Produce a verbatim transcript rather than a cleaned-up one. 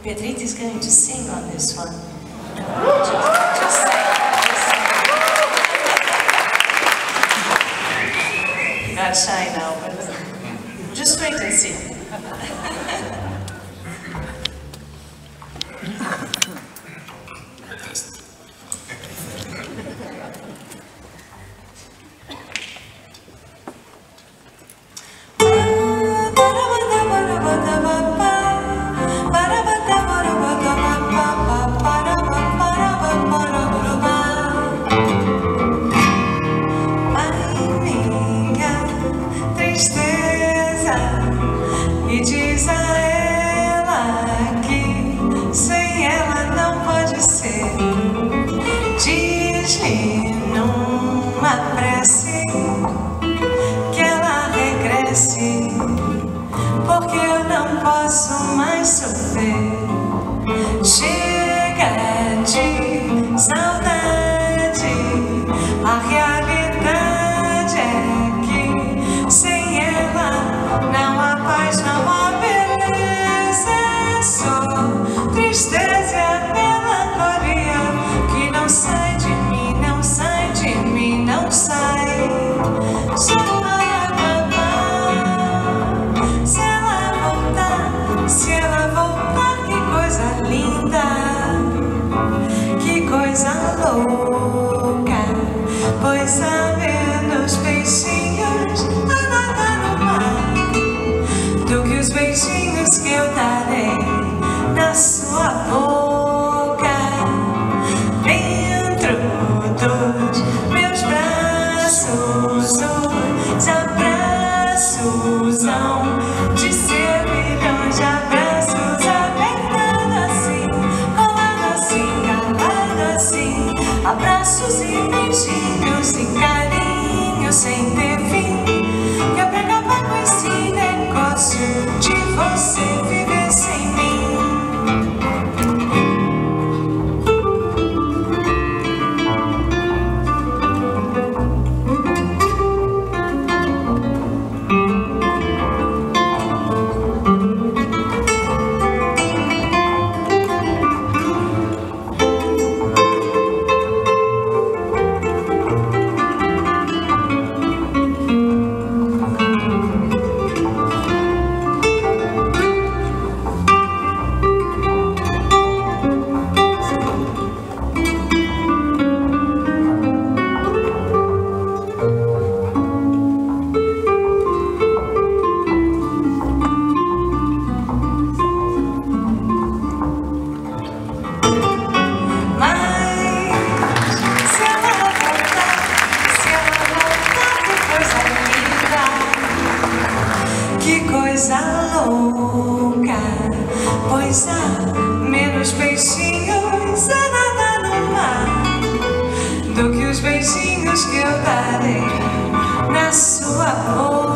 Pedrito is going to sing on this one. Just, just saying, just saying. You're not shy now, but just wait and see. E diz a ela que sem ela não pode ser. Diz-lhe numa prece que ela regresse, porque eu não posso mais sofrer. Chega de saudade, a realidade é que sem ela não há paz, não há beleza, é só tristeza e melancolia que não sai de mim, não sai de mim, não sai. Já vai acabar se ela voltar, se ela voltar, que coisa linda, que coisa louca, pois há menos peixinhos a nadar no mar do que os beijinhos que eu darei na sua boca. Dentro dos meus braços, os abraços hão de ser milhões de abraços, apertado assim, colado assim, calado assim, abraços e beijinhos e carinhos sem ter fim, que é pra acabar com esse negócio de você viver sem mim. Coisa louca, pois há menos peixinhos a nadar no mar do que os beijinhos que eu darei na sua boca.